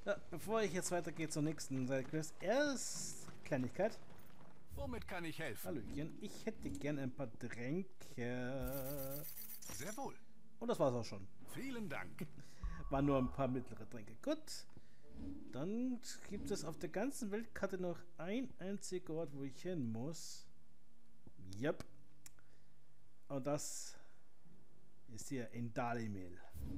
Ja, bevor ich jetzt weitergehe zur nächsten Sidequest, erst Kleinigkeit. Womit kann ich helfen? Hallöchen, ich hätte gern ein paar Tränke. Sehr wohl. Und das war's auch schon. Vielen Dank. Waren nur ein paar mittlere Tränke. Gut. Dann gibt es auf der ganzen Weltkarte noch ein einziger Ort, wo ich hin muss. Yep. Und das ist hier in Dalimil.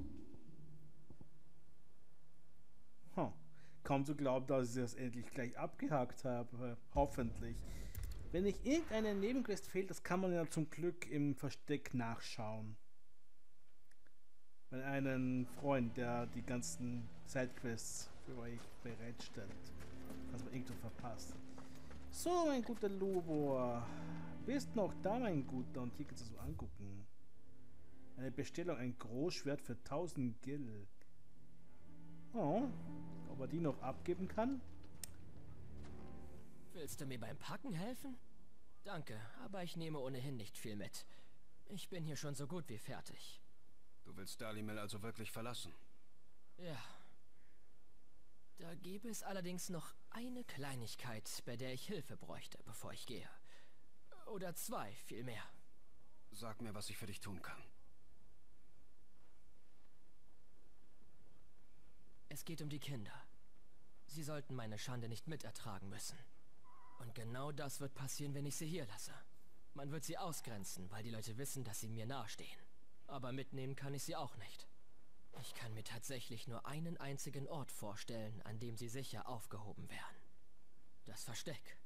Kaum zu glauben, dass ich das endlich gleich abgehakt habe. Hoffentlich. Wenn nicht irgendeine Nebenquest fehlt, das kann man ja zum Glück im Versteck nachschauen. Bei einem Freund, der die ganzen Sidequests für euch bereitstellt. Was man irgendwo verpasst. So, mein guter Lubor. Bist noch da, mein Guter? Und hier kannst du so angucken. Eine Bestellung, ein Großschwert für 1000 Gil. Oh, ob er die noch abgeben kann? Willst du mir beim Packen helfen? Danke, aber ich nehme ohnehin nicht viel mit. Ich bin hier schon so gut wie fertig. Du willst Dalimel also wirklich verlassen? Ja. Da gäbe es allerdings noch eine Kleinigkeit, bei der ich Hilfe bräuchte, bevor ich gehe. Oder zwei, vielmehr. Sag mir, was ich für dich tun kann. Es geht um die Kinder. Sie sollten meine Schande nicht mitertragen müssen. Und genau das wird passieren, wenn ich sie hier lasse. Man wird sie ausgrenzen, weil die Leute wissen, dass sie mir nahestehen. Aber mitnehmen kann ich sie auch nicht. Ich kann mir tatsächlich nur einen einzigen Ort vorstellen, an dem sie sicher aufgehoben wären. Das Versteck.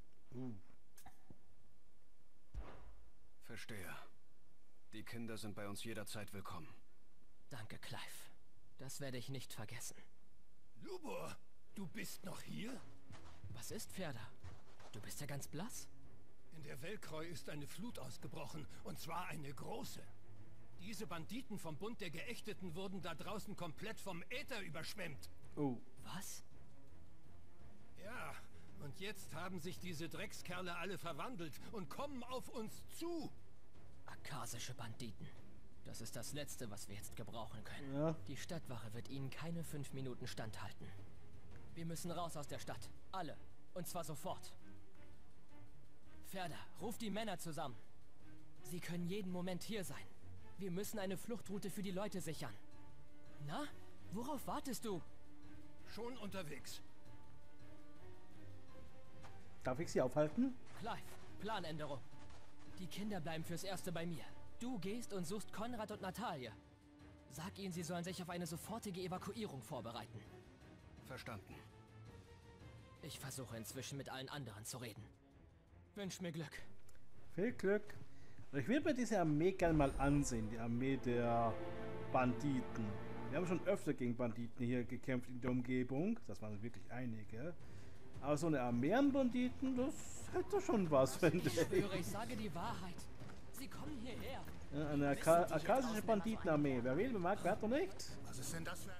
Verstehe. Die Kinder sind bei uns jederzeit willkommen. Danke, Clive. Das werde ich nicht vergessen. Lubor, du bist noch hier? Was ist, Ferda? Du bist ja ganz blass. In der Velkreu ist eine Flut ausgebrochen, und zwar eine große. Diese Banditen vom Bund der Geächteten wurden da draußen komplett vom Äther überschwemmt. Oh. Was? Ja, und jetzt haben sich diese Dreckskerle alle verwandelt und kommen auf uns zu. Akasische Banditen. Das ist das Letzte, was wir jetzt gebrauchen können. Ja. Die Stadtwache wird ihnen keine 5 Minuten standhalten. Wir müssen raus aus der Stadt. Alle. Und zwar sofort. Ferda, ruf die Männer zusammen. Sie können jeden Moment hier sein. Wir müssen eine Fluchtroute für die Leute sichern. Na, worauf wartest du? Schon unterwegs. Darf ich sie aufhalten? Clive, Planänderung. Die Kinder bleiben fürs Erste bei mir. Du gehst und suchst Konrad und Natalie. Sag ihnen, sie sollen sich auf eine sofortige Evakuierung vorbereiten. Verstanden. Ich versuche inzwischen mit allen anderen zu reden. Wünsch mir Glück. Viel Glück. Und ich will mir diese Armee gerne mal ansehen, die Armee der Banditen. Wir haben schon öfter gegen Banditen hier gekämpft in der Umgebung. Das waren wirklich einige. Aber so eine Armee an Banditen, das hätte schon was, finde Ich ich. schwöre, ich sage die Wahrheit. Sie kommen hierher. Ja, eine akasische Banditenarmee. Wer will, wer mag, wer hat noch nicht. Was ist denn das für ein...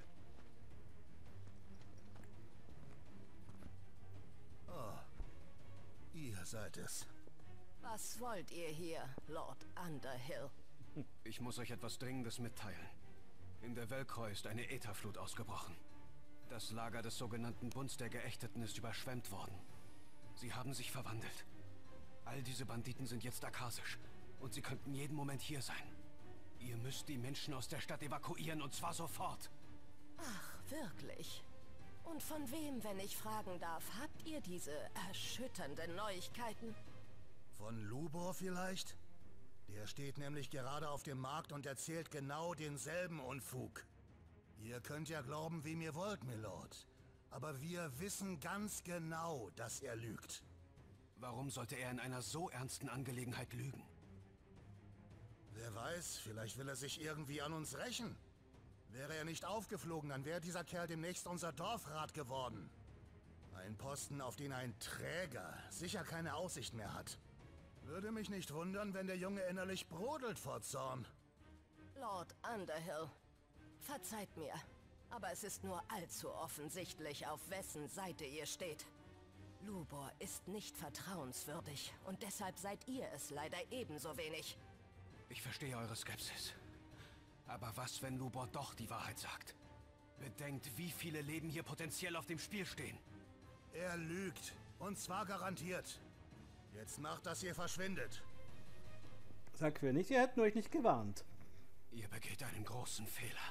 Oh, ihr seid es. Was wollt ihr hier, Lord Underhill? Ich muss euch etwas Dringendes mitteilen. In der Velkreu ist eine Ätherflut ausgebrochen. Das Lager des sogenannten Bunds der Geächteten ist überschwemmt worden. Sie haben sich verwandelt. All diese Banditen sind jetzt akasisch. Und sie könnten jeden Moment hier sein. Ihr müsst die Menschen aus der Stadt evakuieren, und zwar sofort. Ach, wirklich? Und von wem, wenn ich fragen darf, habt ihr diese erschütternden Neuigkeiten? Von Lubor vielleicht? Der steht nämlich gerade auf dem Markt und erzählt genau denselben Unfug. Ihr könnt ja glauben, wem ihr wollt, Milord. Aber wir wissen ganz genau, dass er lügt. Warum sollte er in einer so ernsten Angelegenheit lügen? Wer weiß, vielleicht will er sich irgendwie an uns rächen. Wäre er nicht aufgeflogen, dann wäre dieser Kerl demnächst unser Dorfrat geworden. Ein Posten, auf den ein Träger sicher keine Aussicht mehr hat. Würde mich nicht wundern, wenn der Junge innerlich brodelt vor Zorn. Lord Underhill, verzeiht mir, aber es ist nur allzu offensichtlich, auf wessen Seite ihr steht. Lubor ist nicht vertrauenswürdig und deshalb seid ihr es leider ebenso wenig. Ich verstehe eure Skepsis. Aber was, wenn Lubor doch die Wahrheit sagt? Bedenkt, wie viele Leben hier potenziell auf dem Spiel stehen. Er lügt. Und zwar garantiert. Jetzt macht, dass ihr verschwindet. Sag wir nicht, ihr hätten euch nicht gewarnt. Ihr begeht einen großen Fehler.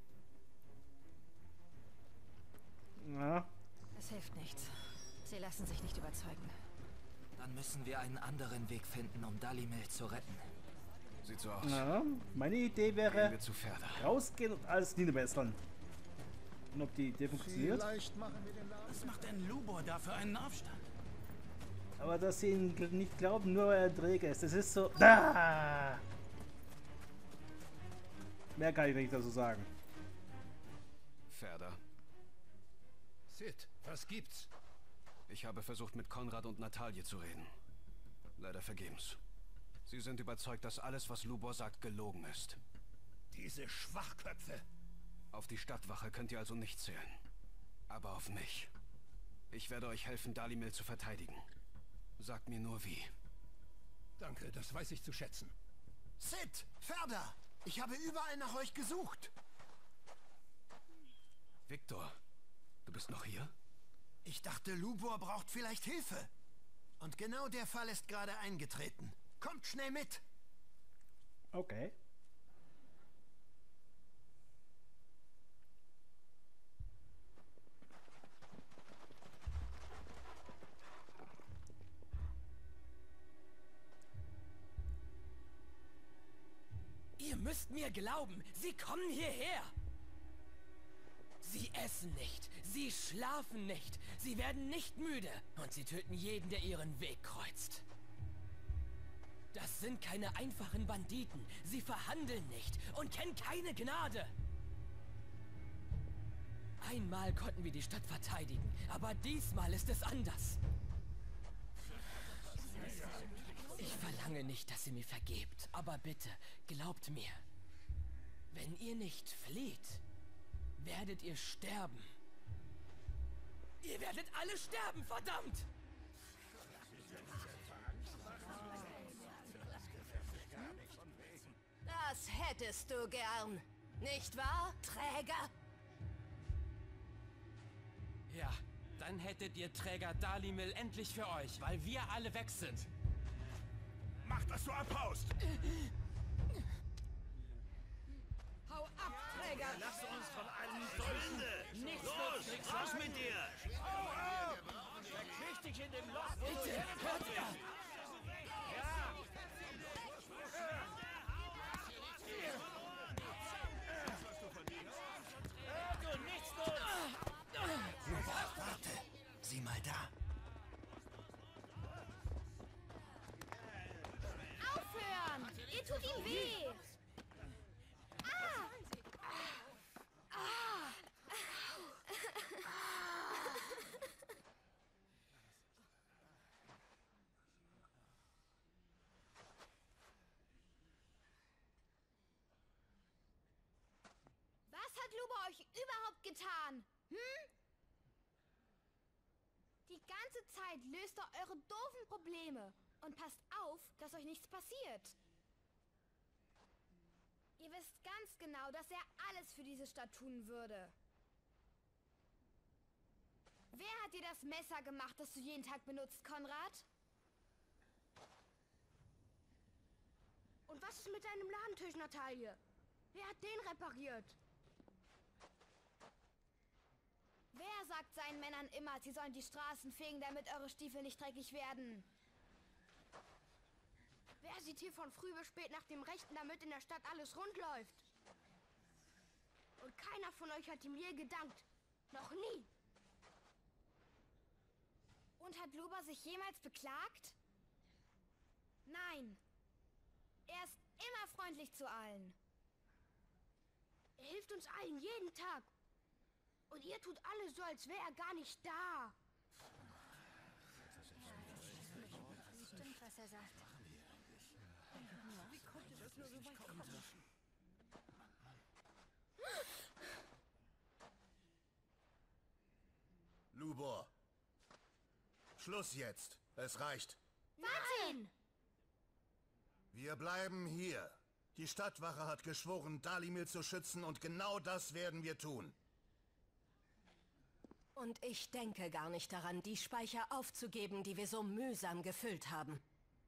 Ja, Es hilft nichts. Sie lassen sich nicht überzeugen. Dann müssen wir einen anderen Weg finden, um Dalimil zu retten. Sieht so aus. ja, meine Idee Gehen wäre, wir zu Pferde. rausgehen und alles niederbesseln. Und ob die Idee funktioniert? Vielleicht machen wir den Laden. Was macht denn Lubor da für einen Aufstand? Aber dass sie ihn nicht glauben, nur weil er träge ist. Das ist so... Ah! Mehr kann ich nicht dazu sagen. Pferde. Sid, was gibt's? Ich habe versucht, mit Konrad und Natalie zu reden. Leider vergebens. Sie sind überzeugt, dass alles, was Lubor sagt, gelogen ist. Diese Schwachköpfe. Auf die Stadtwache könnt ihr also nicht zählen. Aber auf mich. Ich werde euch helfen, Dalimil zu verteidigen. Sagt mir nur wie. Danke, das weiß ich zu schätzen. Sid! Ferda! Ich habe überall nach euch gesucht. Victor, du bist noch hier? Ich dachte, Lubor braucht vielleicht Hilfe. Und genau der Fall ist gerade eingetreten. Kommt schnell mit! Okay. Ihr müsst mir glauben, sie kommen hierher. Sie essen nicht, sie schlafen nicht, sie werden nicht müde und sie töten jeden, der ihren Weg kreuzt. Das sind keine einfachen Banditen, sie verhandeln nicht und kennen keine Gnade. Einmal konnten wir die Stadt verteidigen, aber diesmal ist es anders. Ich verlange nicht, dass ihr mir vergebt, aber bitte, glaubt mir. Wenn ihr nicht flieht, werdet ihr sterben. Ihr werdet alle sterben, verdammt! Das hättest du gern. Nicht wahr, Träger? Ja, dann hättet ihr Träger Dalimil endlich für euch, weil wir alle weg sind. Mach, dass du abhaust! Hau ab, Träger! Lass uns von allen Dolchen! Nichts Los, raus mit dir! Richtig in dem Loch! Bitte, hört ihr! Warte, sieh mal da. Aufhören! Ihr tut ihm weh! Was hat Lubor euch überhaupt getan? Hm? Die ganze Zeit löst er eure doofen Probleme und passt auf, dass euch nichts passiert. Ihr wisst ganz genau, dass er alles für diese Stadt tun würde. Wer hat dir das Messer gemacht, das du jeden Tag benutzt, Konrad? Und was ist mit deinem Ladentisch, Natalie? Wer hat den repariert? Wer sagt seinen Männern immer, sie sollen die Straßen fegen, damit eure Stiefel nicht dreckig werden? Wer sieht hier von früh bis spät nach dem Rechten, damit in der Stadt alles rund läuft? Und keiner von euch hat ihm je gedankt. Noch nie. Und hat Lubor sich jemals beklagt? Nein. Er ist immer freundlich zu allen. Er hilft uns allen jeden Tag. Und ihr tut alles so, als wäre er gar nicht da. Stimmt, was er sagt. Wie konnte das nur so weit kommen? Lubor. Schluss jetzt. Es reicht. Nein! Wir bleiben hier. Die Stadtwache hat geschworen, Dalimil zu schützen und genau das werden wir tun. Und ich denke gar nicht daran, die Speicher aufzugeben, die wir so mühsam gefüllt haben.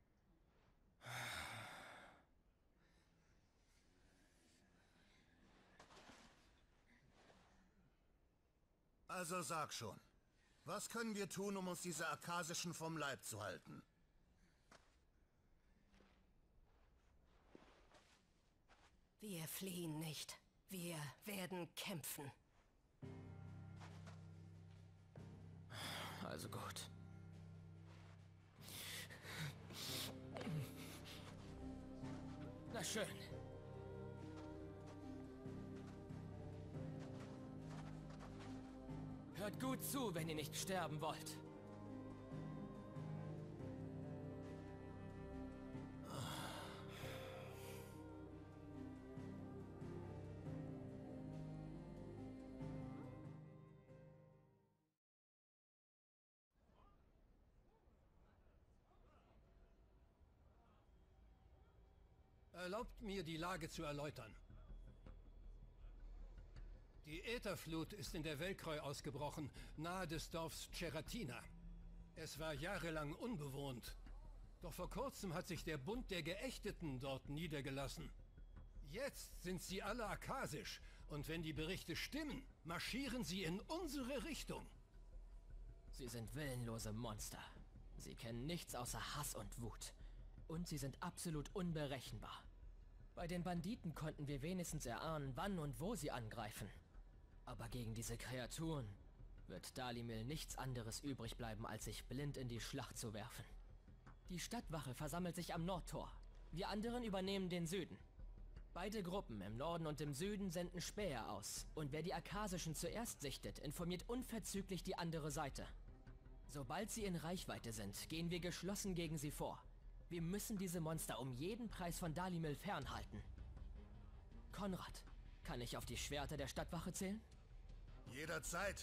Also sag schon. Was können wir tun, um uns diese Arkasischen vom Leib zu halten? Wir fliehen nicht. Wir werden kämpfen. Also gut. Na schön. Hört gut zu, wenn ihr nicht sterben wollt. Erlaubt mir, die Lage zu erläutern. Die Ätherflut ist in der Velkroi ausgebrochen, nahe des Dorfs Cheratina. Es war jahrelang unbewohnt. Doch vor kurzem hat sich der Bund der Geächteten dort niedergelassen. Jetzt sind sie alle arkasisch, und wenn die Berichte stimmen, marschieren sie in unsere Richtung. Sie sind willenlose Monster. Sie kennen nichts außer Hass und Wut. Und sie sind absolut unberechenbar. Bei den Banditen konnten wir wenigstens erahnen, wann und wo sie angreifen. Aber gegen diese Kreaturen wird Dalimil nichts anderes übrig bleiben, als sich blind in die Schlacht zu werfen. Die Stadtwache versammelt sich am Nordtor. Wir anderen übernehmen den Süden. Beide Gruppen im Norden und im Süden senden Späher aus. Und wer die Arkasischen zuerst sichtet, informiert unverzüglich die andere Seite. Sobald sie in Reichweite sind, gehen wir geschlossen gegen sie vor. Wir müssen diese Monster um jeden Preis von Dalimil fernhalten. Konrad, kann ich auf die Schwerter der Stadtwache zählen? Jederzeit.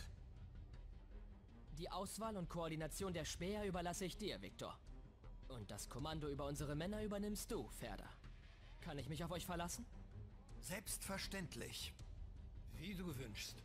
Die Auswahl und Koordination der Späher überlasse ich dir, Viktor. Und das Kommando über unsere Männer übernimmst du, Ferda. Kann ich mich auf euch verlassen? Selbstverständlich. Wie du wünschst.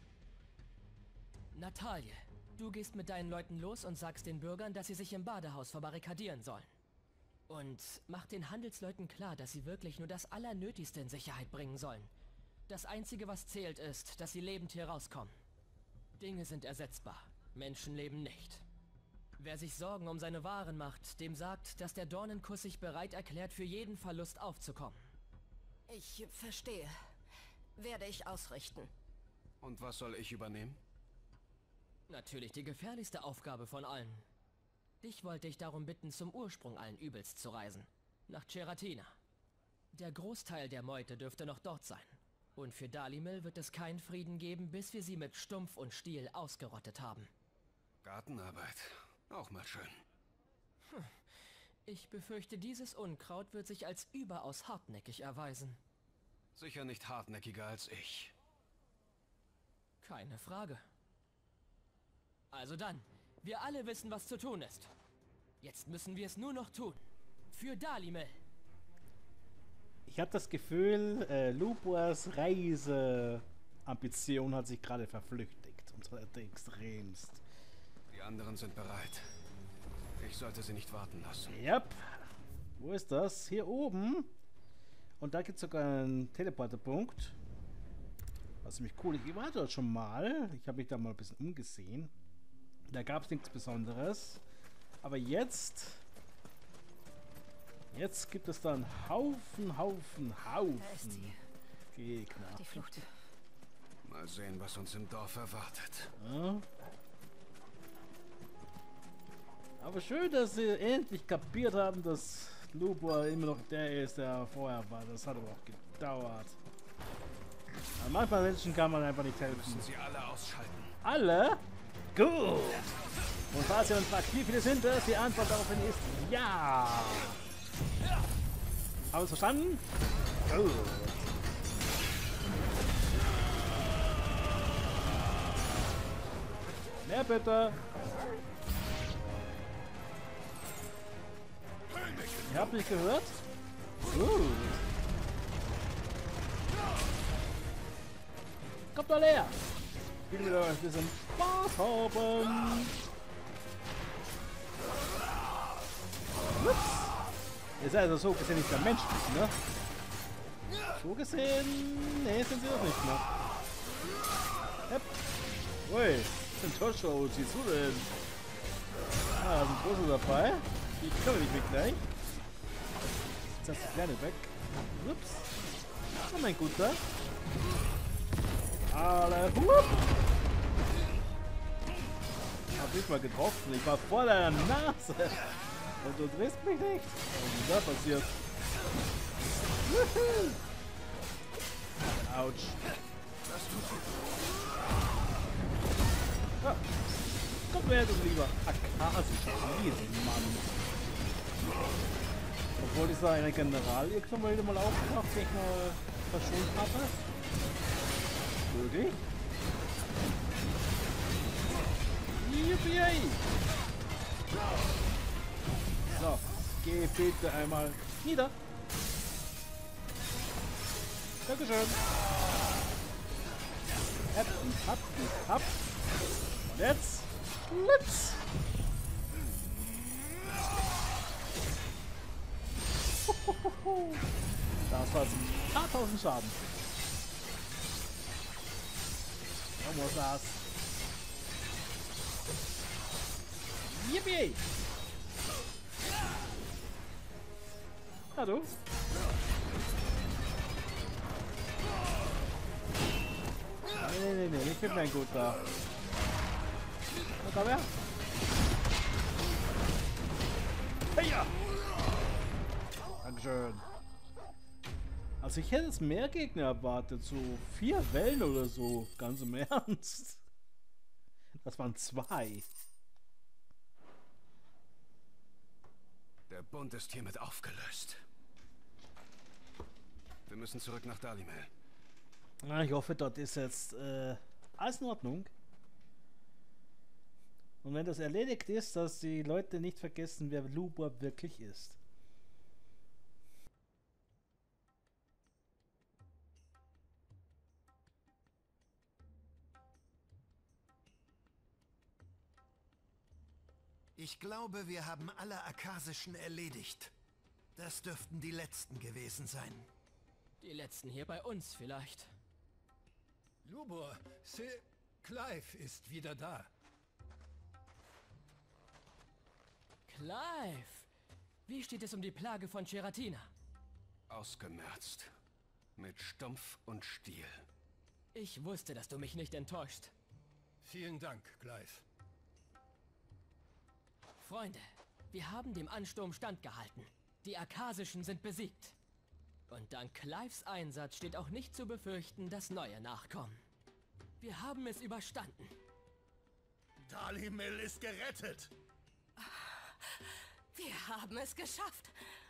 Natalie, du gehst mit deinen Leuten los und sagst den Bürgern, dass sie sich im Badehaus verbarrikadieren sollen. Und mach den Handelsleuten klar, dass sie wirklich nur das Allernötigste in Sicherheit bringen sollen. Das Einzige, was zählt, ist, dass sie lebend hier rauskommen. Dinge sind ersetzbar, Menschenleben nicht. Wer sich Sorgen um seine Waren macht, dem sagt, dass der Dornenkuss sich bereit erklärt, für jeden Verlust aufzukommen. Ich verstehe. Werde ich ausrichten. Und was soll ich übernehmen? Natürlich die gefährlichste Aufgabe von allen. Dich wollte ich darum bitten, zum Ursprung allen Übels zu reisen. Nach Cheratina. Der Großteil der Meute dürfte noch dort sein. Und für Dalimil wird es keinen Frieden geben, bis wir sie mit Stumpf und Stiel ausgerottet haben. Gartenarbeit. Auch mal schön. Ich befürchte, dieses Unkraut wird sich als überaus hartnäckig erweisen. Sicher nicht hartnäckiger als ich. Keine Frage. Also dann, wir alle wissen, was zu tun ist. Jetzt müssen wir es nur noch tun. Für Dalimil. Ich habe das Gefühl, Lubors Reiseambition hat sich gerade verflüchtigt. Und zwar extremst. Die anderen sind bereit. Ich sollte sie nicht warten lassen. Yep. Wo ist das? Hier oben. Und da gibt es sogar einen Teleporterpunkt. Was ziemlich cool. Ich war dort schon mal. Ich habe mich da mal ein bisschen umgesehen. Da gab es nichts Besonderes. Aber jetzt gibt es da einen Haufen Gegner. Die Flut. Mal sehen, was uns im Dorf erwartet. Ja. Aber schön, dass sie endlich kapiert haben, dass Lubor immer noch der ist, der vorher war. Das hat aber auch gedauert. Aber manchmal Menschen kann man einfach nicht helfen. Müssen sie alle ausschalten. Alle? Gut. Und falls ihr uns fragt, wie viele sind es, die Antwort darauf ist ja. Haben wir es verstanden? Gut. Mehr bitte. Ihr habt mich gehört? Gut. Kommt doch leer. Spielen wir euch ein bisschen Spaß haben. Ups. Ist also so gesehen nicht der menschlich, ne? So gesehen, ne, sind sie auch nicht mehr. Yep. Ui, Joshua, was siehst du denn? Ah, da ist ein großer dabei. Die können wir nicht mehr gleich. Jetzt hast du die Kleine weg. Ups. Oh mein Guter. Alle hup. Hab ich mal getroffen. Ich war vor deiner Nase. Und du drehst mich nicht. Was ist da passiert? Wuhu. Autsch. Ja. Kommt her, du lieber akasischer Riesenmann. Obwohl dieser eine General irgendwann mal wieder mal aufgetaucht, den ich mal verschont habe. Würde ich? Yippie! So, geh bitte einmal nieder. Dankeschön. Hab. Und jetzt Blitz. Das war ein paar tausend Schaden. Vamos das. Yippie! Hallo? Nee, ich bin mein Guter. Na komm her. Heya! Dankeschön. Also ich hätte jetzt mehr Gegner erwartet, so 4 Wellen oder so, ganz im Ernst. Das waren 2. Der Bund ist hiermit aufgelöst. Wir müssen zurück nach Dalimel. Ich hoffe, dort ist jetzt alles in Ordnung. Und wenn das erledigt ist, dass die Leute nicht vergessen, wer Lubor wirklich ist. Ich glaube, wir haben alle Akasischen erledigt. Das dürften die letzten gewesen sein. Die letzten hier bei uns vielleicht. Lubor, Clive ist wieder da. Clive! Wie steht es um die Plage von Cheratina? Ausgemerzt. Mit Stumpf und Stiel. Ich wusste, dass du mich nicht enttäuscht. Vielen Dank, Clive. Freunde, wir haben dem Ansturm standgehalten. Die Akasischen sind besiegt. Und dank Clives Einsatz steht auch nicht zu befürchten, dass neue nachkommen. Wir haben es überstanden. Dalimil ist gerettet. Wir haben es geschafft.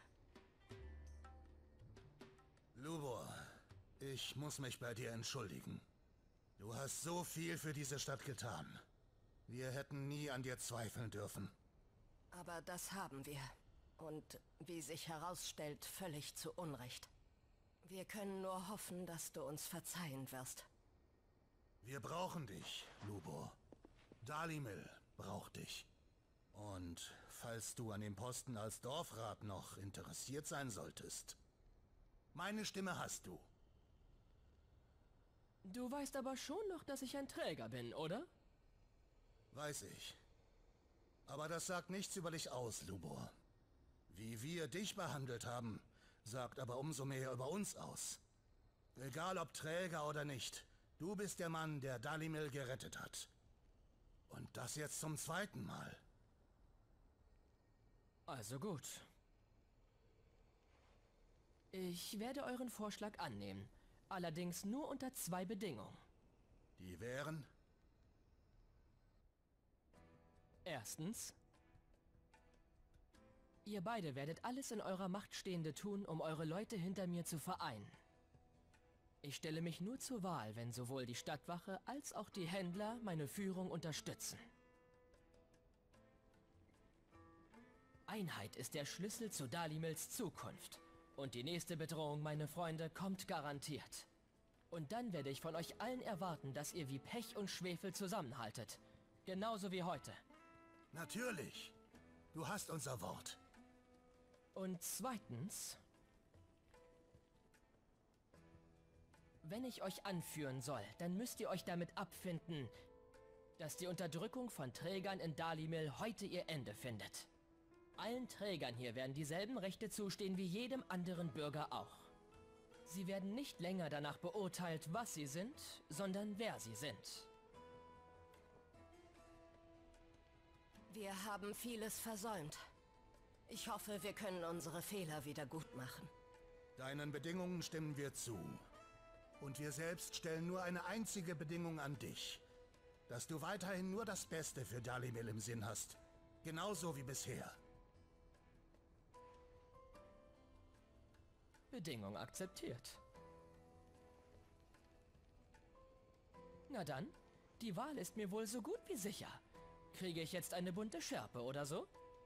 Lubor, ich muss mich bei dir entschuldigen. Du hast so viel für diese Stadt getan. Wir hätten nie an dir zweifeln dürfen. Aber das haben wir. Und wie sich herausstellt, völlig zu Unrecht. Wir können nur hoffen, dass du uns verzeihen wirst. Wir brauchen dich, Lubor. Dalimil braucht dich. Und falls du an dem Posten als Dorfrat noch interessiert sein solltest, meine Stimme hast du. Du weißt aber schon noch, dass ich ein Träger bin, oder? Weiß ich. Aber das sagt nichts über dich aus, Lubor. Wie wir dich behandelt haben, sagt aber umso mehr über uns aus. Egal ob Träger oder nicht, du bist der Mann, der Dalimil gerettet hat. Und das jetzt zum 2. Mal. Also gut. Ich werde euren Vorschlag annehmen. Allerdings nur unter 2 Bedingungen. Die wären? Erstens, ihr beide werdet alles in eurer Macht Stehende tun, um eure Leute hinter mir zu vereinen. Ich stelle mich nur zur Wahl, wenn sowohl die Stadtwache als auch die Händler meine Führung unterstützen. Einheit ist der Schlüssel zu Dalimils Zukunft. Und die nächste Bedrohung, meine Freunde, kommt garantiert. Und dann werde ich von euch allen erwarten, dass ihr wie Pech und Schwefel zusammenhaltet. Genauso wie heute. Natürlich. Du hast unser Wort. Und zweitens... Wenn ich euch anführen soll, dann müsst ihr euch damit abfinden, dass die Unterdrückung von Trägern in Dalimil heute ihr Ende findet. Allen Trägern hier werden dieselben Rechte zustehen wie jedem anderen Bürger auch. Sie werden nicht länger danach beurteilt, was sie sind, sondern wer sie sind. Wir haben vieles versäumt. Ich hoffe, wir können unsere Fehler wieder gut machen. Deinen Bedingungen stimmen wir zu. Und wir selbst stellen nur eine einzige Bedingung an dich. Dass du weiterhin nur das Beste für Dalimil im Sinn hast. Genauso wie bisher. Bedingung akzeptiert. Na dann, die Wahl ist mir wohl so gut wie sicher. Kriege ich jetzt eine bunte Schärpe oder so?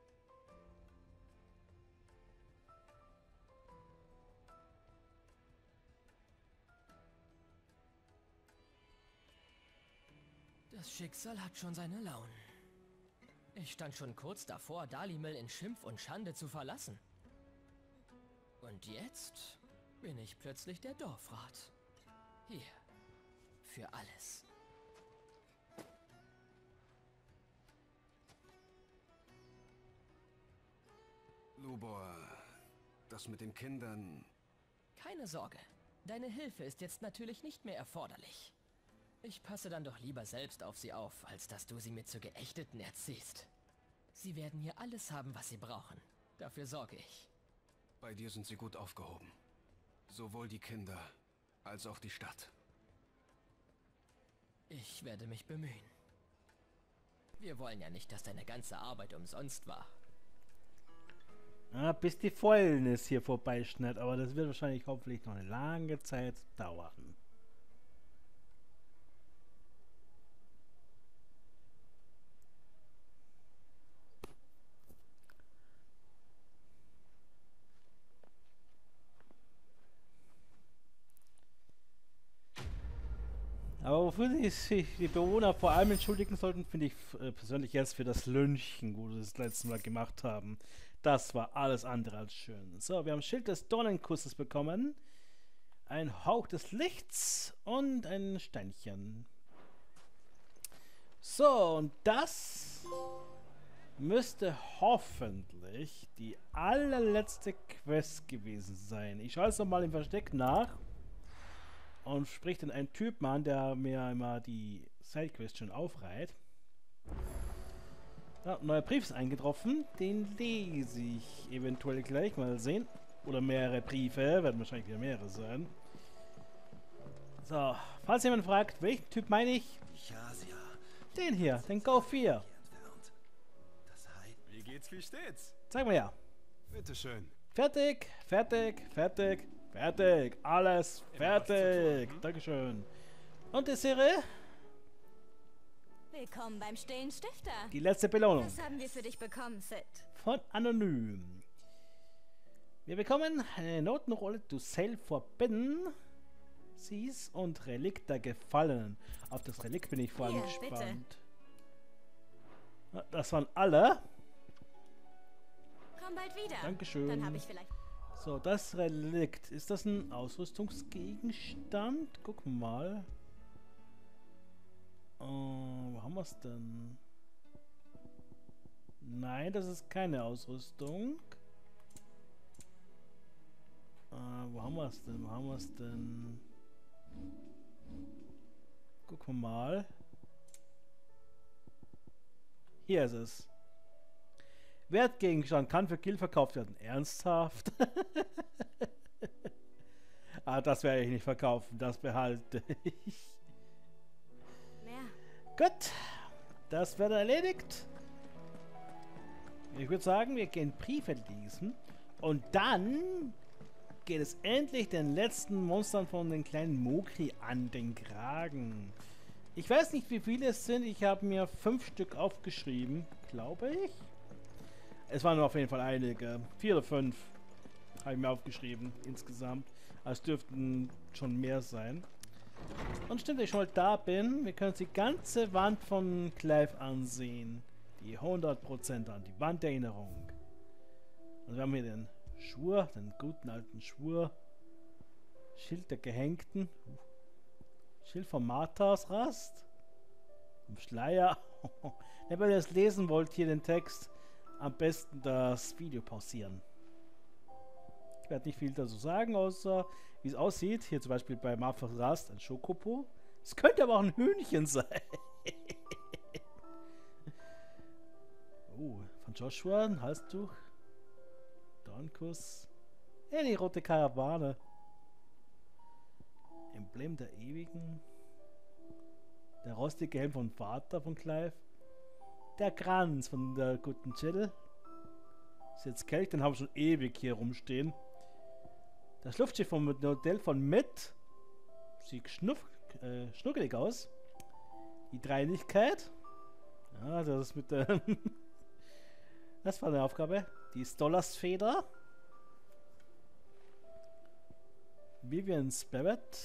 Das Schicksal hat schon seine Launen. Ich stand schon kurz davor, Dalimil in Schimpf und Schande zu verlassen. Und jetzt bin ich plötzlich der Dorfrat. Hier, für alles. Lubor, das mit den Kindern... Keine Sorge, deine Hilfe ist jetzt natürlich nicht mehr erforderlich. Ich passe dann doch lieber selbst auf sie auf, als dass du sie mir zu Geächteten erziehst. Sie werden hier alles haben, was sie brauchen. Dafür sorge ich. Bei dir sind sie gut aufgehoben. Sowohl die Kinder als auch die Stadt. Ich werde mich bemühen. Wir wollen ja nicht, dass deine ganze Arbeit umsonst war. Ja, bis die Fäulnis hier vorbeischneit, aber das wird wahrscheinlich hoffentlich noch eine lange Zeit dauern. Aber wofür sich die Bewohner vor allem entschuldigen sollten, finde ich persönlich jetzt für das Lynchen, wo sie das letzte Mal gemacht haben. Das war alles andere als schön. So, wir haben Schild des Dornenkusses bekommen, ein Hauch des Lichts und ein Steinchen. So, und das müsste hoffentlich die allerletzte Quest gewesen sein. Ich schaue es nochmal im Versteck nach. Und spricht dann einen Typen an, der mir immer die Sidequest schon aufreiht. Ja, neuer Brief ist eingetroffen. Den lese ich eventuell gleich. Mal sehen. Oder mehrere Briefe. Werden wahrscheinlich wieder mehrere sein. So, falls jemand fragt, welchen Typ meine ich? Den hier, den Go 4. Wie geht's, wie steht's? Zeig mal ja. Bitteschön. Fertig, fertig, fertig. Fertig, alles fertig. Dankeschön. Und Desiree? Willkommen beim Stillen Stifter. Die letzte Belohnung. Was haben wir für dich bekommen, Sid? Von Anonym. Wir bekommen eine Notenrolle to Sale Forbidden. Seas und Relikt der Gefallenen. Auf das Relikt bin ich vor allem gespannt. Ja, das waren alle. Komm bald wieder. Dankeschön. Dann habe ich vielleicht... So, das Relikt. Ist das ein Ausrüstungsgegenstand? Gucken wir mal. Wo haben wir es denn? Nein, das ist keine Ausrüstung. Wo haben wir es denn? Wo haben wir es denn? Gucken wir mal. Hier ist es. Wertgegenstand kann für Gil verkauft werden. Ernsthaft? Das werde ich nicht verkaufen. Das behalte ich. Mehr. Gut. Das wird erledigt. Ich würde sagen, wir gehen Briefe lesen. Und dann geht es endlich den letzten Monstern von den kleinen Mogri an den Kragen. Ich weiß nicht, wie viele es sind. Ich habe mir 5 Stück aufgeschrieben, glaube ich. Es waren auf jeden Fall einige. 4 oder 5 habe ich mir aufgeschrieben insgesamt. Also es dürften schon mehr sein. Und stimmt, dass ich schon mal da bin, wir können uns die ganze Wand von Clive ansehen. Die 100% an, die Wand der Erinnerung. Und wir haben hier den Schwur, den guten alten Schwur. Schild der Gehängten. Schild von Marthas Rast. Vom Schleier. Wenn ihr das lesen wollt, hier den Text, am besten das Video pausieren. Ich werde nicht viel dazu sagen, außer wie es aussieht. Hier zum Beispiel bei Marthas Rast ein Schokopo. Es könnte aber auch ein Hühnchen sein. Oh, von Joshua ein Halstuch. Dornkuss. Die rote Karawane. Emblem der Ewigen. Der rostige Helm von Vater von Clive. Der Kranz von der guten Jill. Ist jetzt Kelch, den haben wir schon ewig hier rumstehen. Das Luftschiff vom Modell von Mitt. Sieht schnuckelig aus. Die Dreinigkeit. Ja, das ist mit der... Das war eine Aufgabe. Die Stollarsfeder. Vivian's Barrett.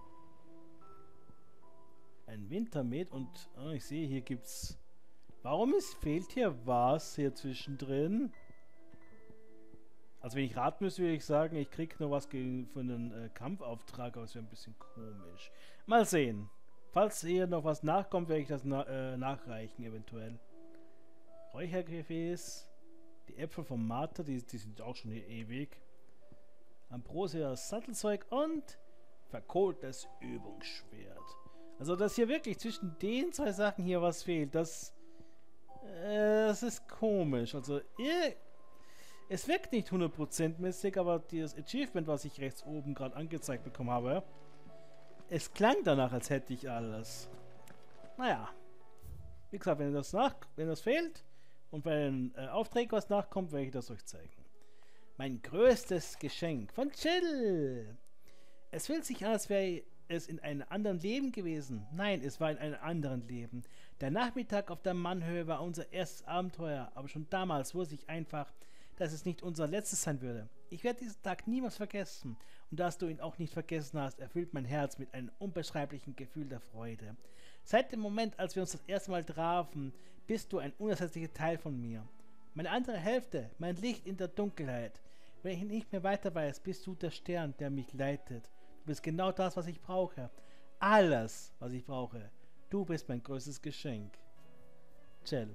Ein Wintermet und ich sehe, hier gibt's... Warum fehlt hier was hier zwischendrin? Also wenn ich raten müsste, würde ich sagen, ich krieg noch was für einen Kampfauftrag, aber es wäre ein bisschen komisch. Mal sehen. Falls hier noch was nachkommt, werde ich das nachreichen eventuell. Räuchergefäß. Die Äpfel von Martha, die sind auch schon hier ewig. Ambrosias Sattelzeug und verkohltes Übungsschwert. Also, dass hier wirklich zwischen den zwei Sachen hier was fehlt, das ist komisch. Also, es wirkt nicht 100% mäßig, aber das Achievement, was ich rechts oben gerade angezeigt bekommen habe, es klang danach, als hätte ich alles. Naja. Wie gesagt, wenn das fehlt und wenn Aufträgen was nachkommt, werde ich das euch zeigen. Mein größtes Geschenk von Jill. Es fühlt sich an, als wäre es in einem anderen Leben gewesen. Nein, es war in einem anderen Leben. Der Nachmittag auf der Mannhöhe war unser erstes Abenteuer, aber schon damals wusste ich einfach, dass es nicht unser letztes sein würde. Ich werde diesen Tag niemals vergessen. Und dass du ihn auch nicht vergessen hast, erfüllt mein Herz mit einem unbeschreiblichen Gefühl der Freude. Seit dem Moment, als wir uns das erste Mal trafen, bist du ein unersetzlicher Teil von mir. Meine andere Hälfte, mein Licht in der Dunkelheit. Wenn ich nicht mehr weiter weiß, bist du der Stern, der mich leitet. Du bist genau das, was ich brauche. Alles, was ich brauche. Du bist mein größtes Geschenk. Jill.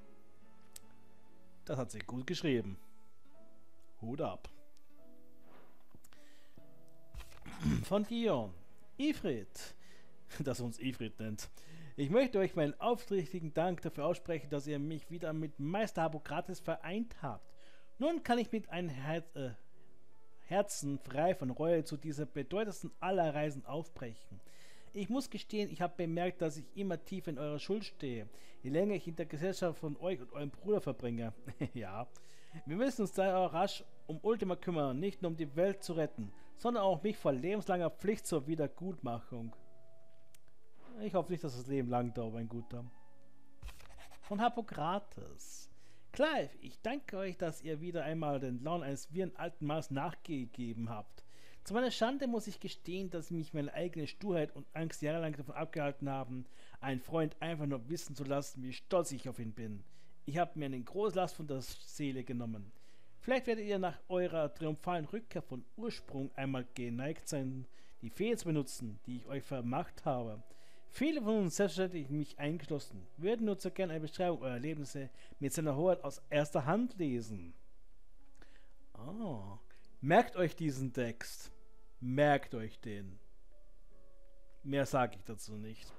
Das hat sie gut geschrieben. Hut ab. Von Dion. Ifrit. Das uns Ifrit nennt. Ich möchte euch meinen aufrichtigen Dank dafür aussprechen, dass ihr mich wieder mit Meister Habokrates vereint habt. Nun kann ich mit einem Herzen frei von Reue zu dieser bedeutendsten aller Reisen aufbrechen. Ich muss gestehen, ich habe bemerkt, dass ich immer tief in eurer Schuld stehe, je länger ich in der Gesellschaft von euch und eurem Bruder verbringe. Ja, wir müssen uns daher rasch um Ultima kümmern, nicht nur um die Welt zu retten, sondern auch mich vor lebenslanger Pflicht zur Wiedergutmachung. Ich hoffe nicht, dass das Leben lang dauert, mein Guter. Von Habokrates. Clive, ich danke euch, dass ihr wieder einmal den Launen eines wirren alten Mannes nachgegeben habt. Zu meiner Schande muss ich gestehen, dass mich meine eigene Sturheit und Angst jahrelang davon abgehalten haben, einen Freund einfach nur wissen zu lassen, wie stolz ich auf ihn bin. Ich habe mir eine große Last von der Seele genommen. Vielleicht werdet ihr nach eurer triumphalen Rückkehr von Ursprung einmal geneigt sein, die Fehler zu benutzen, die ich euch vermacht habe. Viele von uns, selbstverständlich mich eingeschlossen, würden nur so gerne eine Beschreibung eurer Erlebnisse mit seiner Hoheit aus erster Hand lesen. Oh, merkt euch diesen Text. Merkt euch den. Mehr sage ich dazu nicht.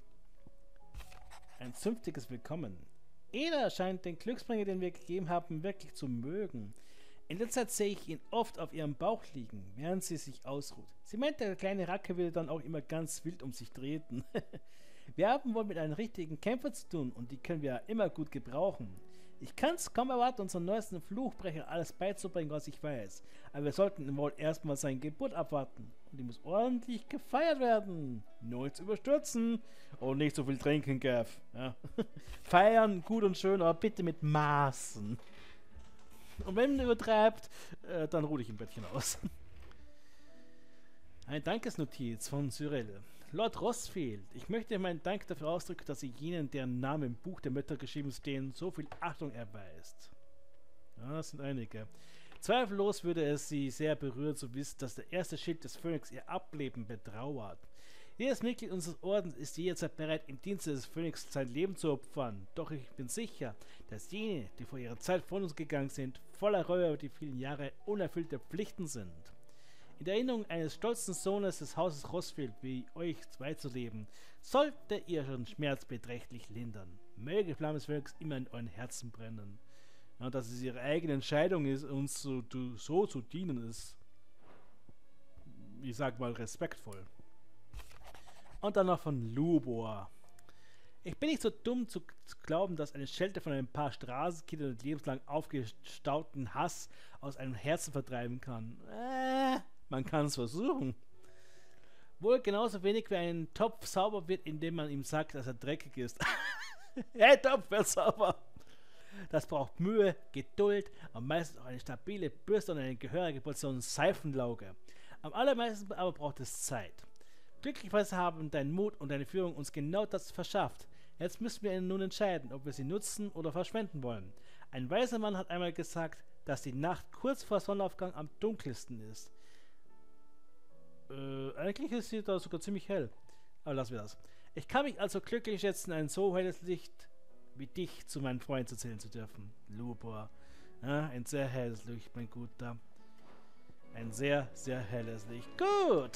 Ein zünftiges Willkommen. Eda scheint den Glücksbringer, den wir gegeben haben, wirklich zu mögen. In der Zeit sehe ich ihn oft auf ihrem Bauch liegen, während sie sich ausruht. Sie meint, der kleine Racker will dann auch immer ganz wild um sich treten. Wir haben wohl mit einem richtigen Kämpfer zu tun und die können wir immer gut gebrauchen. Ich kann es kaum erwarten, unseren neuesten Fluchbrecher alles beizubringen, was ich weiß. Aber wir sollten wohl erstmal seine Geburt abwarten. Und die muss ordentlich gefeiert werden. Nur nicht zu überstürzen. Und nicht so viel trinken, Gav. Ja. Feiern, gut und schön, aber bitte mit Maßen. Und wenn man übertreibt, dann ruhe ich im Bettchen aus. Eine Dankesnotiz von Cyril. Lord Rosfield, ich möchte meinen Dank dafür ausdrücken, dass Sie jenen, deren Namen im Buch der Mütter geschrieben stehen, so viel Achtung erweist. Ja, das sind einige. Zweifellos würde es Sie sehr berühren zu wissen, dass der erste Schild des Phönix Ihr Ableben betrauert. Jedes Mitglied unseres Ordens ist jederzeit bereit, im Dienste des Phönix sein Leben zu opfern. Doch ich bin sicher, dass jene, die vor ihrer Zeit von uns gegangen sind, voller Reue über die vielen Jahre unerfüllter Pflichten sind. In der Erinnerung eines stolzen Sohnes des Hauses Rosfield wie euch zwei zu leben, sollte ihren Schmerz beträchtlich lindern. Möge Flamme des Phönix immer in euren Herzen brennen. Ja, dass es ihre eigene Entscheidung ist, uns so zu dienen, ist, ich sag mal, respektvoll. Und dann noch von Lubor. Ich bin nicht so dumm zu glauben, dass eine Schelte von ein paar Straßenkindern mit lebenslang aufgestauten Hass aus einem Herzen vertreiben kann. Man kann es versuchen. Wohl genauso wenig wie ein Topf sauber wird, indem man ihm sagt, dass er dreckig ist. Hey, Topf wird sauber! Das braucht Mühe, Geduld und meistens auch eine stabile Bürste und eine gehörige Portion Seifenlauge. Am allermeisten aber braucht es Zeit. Glücklicherweise haben dein Mut und deine Führung uns genau das verschafft. Jetzt müssen wir nun entscheiden, ob wir sie nutzen oder verschwenden wollen. Ein weiser Mann hat einmal gesagt, dass die Nacht kurz vor Sonnenaufgang am dunkelsten ist. Eigentlich ist sie da sogar ziemlich hell. Aber lassen wir das. Ich kann mich also glücklich schätzen, ein so helles Licht wie dich zu meinen Freunden zu zählen zu dürfen. Lubor. Ja, ein sehr helles Licht, mein Guter. Ein sehr, sehr helles Licht. Gut.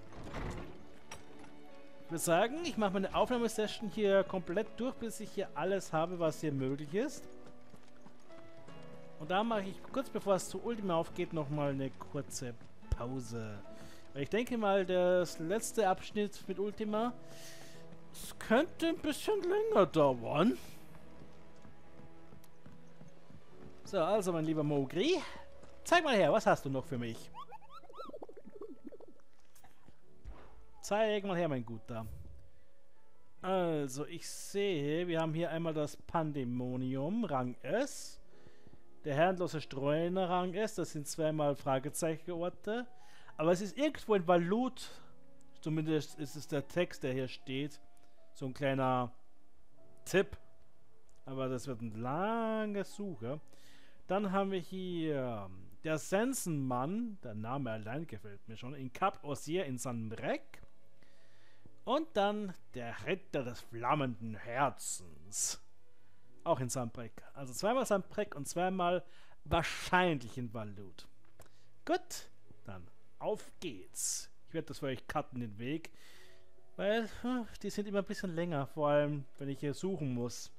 Ich würde sagen, ich mache meine Aufnahmesession hier komplett durch, bis ich hier alles habe, was hier möglich ist. Und da mache ich kurz bevor es zu Ultima aufgeht, nochmal eine kurze Pause. Weil ich denke mal, das letzte Abschnitt mit Ultima, es könnte ein bisschen länger dauern. So, also mein lieber Mowgli, zeig mal her, was hast du noch für mich? Zeig mal her, mein Guter. Also, ich sehe, wir haben hier einmal das Pandemonium, Rang S. Der herrenlose Streuner, Rang S. Das sind zweimal Fragezechenorte. Aber es ist irgendwo in Valut, zumindest ist es der Text, der hier steht. So ein kleiner Tipp. Aber das wird eine lange Suche. Dann haben wir hier der Sensenmann, der Name allein gefällt mir schon, in Cap Osier in Sanbrek. Und dann der Ritter des flammenden Herzens. Auch in Sanbrek. Also zweimal Sanbrek und zweimal wahrscheinlich in Valut. Gut, dann auf geht's. Ich werde das für euch cutten, den Weg. Weil die sind immer ein bisschen länger, vor allem wenn ich hier suchen muss.